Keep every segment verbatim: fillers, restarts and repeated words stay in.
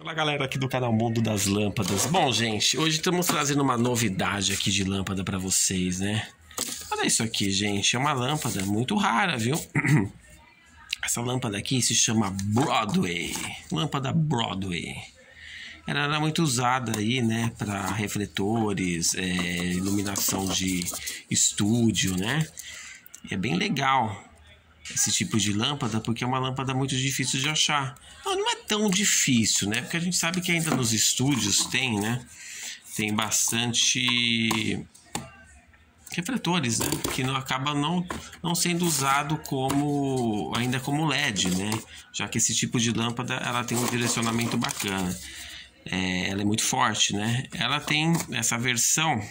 Olá galera aqui do canal Mundo das Lâmpadas. Bom gente, hoje estamos trazendo uma novidade aqui de lâmpada para vocês, né? Olha isso aqui gente, é uma lâmpada muito rara, viu? Essa lâmpada aqui se chama Broadway, lâmpada Broadway. Ela era muito usada aí, né, para refletores, é, iluminação de estúdio, né? É bem legal esse tipo de lâmpada, porque é uma lâmpada muito difícil de achar. Não, não é tão difícil, né? Porque a gente sabe que ainda nos estúdios tem, né? Tem bastante refletores, né? Que não acaba não, não sendo usado como ainda como L E D, né? Já que esse tipo de lâmpada ela tem um direcionamento bacana. É, ela é muito forte, né? Ela tem essa versão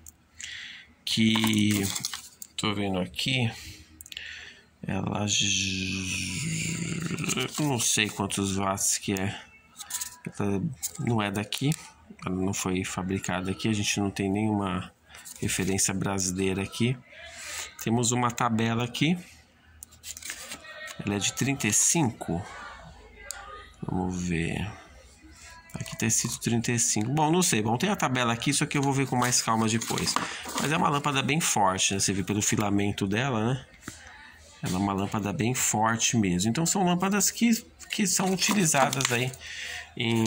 que tô vendo aqui. Ela não sei quantos watts que é. Ela não é daqui, ela não foi fabricada aqui, a gente não tem nenhuma referência brasileira aqui. Temos uma tabela aqui. Ela é de trinta e cinco. Vamos ver. Aqui tá escrito trinta e cinco. Bom, não sei. Bom, tem a tabela aqui, isso aqui eu vou ver com mais calma depois. Mas é uma lâmpada bem forte, né? Você vê pelo filamento dela, né? Ela é uma lâmpada bem forte mesmo. Então são lâmpadas que, que são utilizadas aí em...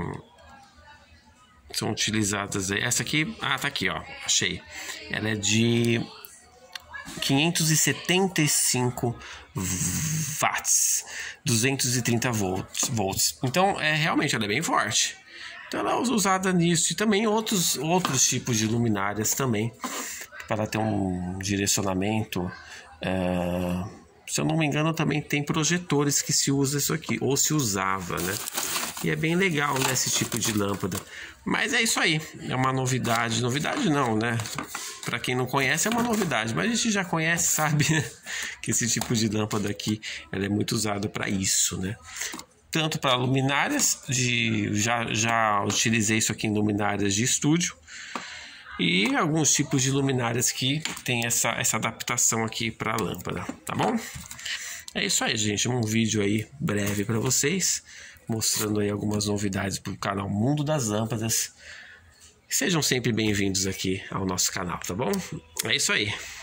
São utilizadas aí. Essa aqui... Ah, tá aqui, ó. Achei. Ela é de quinhentos e setenta e cinco watts. duzentos e trinta volts. Então, é, realmente, ela é bem forte. Então ela é usada nisso. E também outros, outros tipos de luminárias também. Para ter um direcionamento... É, se eu não me engano também tem projetores que se usa isso aqui, ou se usava, né? E é bem legal, né, esse tipo de lâmpada. Mas é isso aí, é uma novidade. Novidade não, né? Para quem não conhece é uma novidade, mas a gente já conhece, sabe, né? Que esse tipo de lâmpada aqui, ela é muito usada para isso, né? Tanto para luminárias, de, já, já utilizei isso aqui em luminárias de estúdio. E alguns tipos de luminárias que tem essa, essa adaptação aqui para a lâmpada, tá bom? É isso aí, gente. Um vídeo aí breve para vocês, mostrando aí algumas novidades para o canal Mundo das Lâmpadas. Sejam sempre bem-vindos aqui ao nosso canal, tá bom? É isso aí.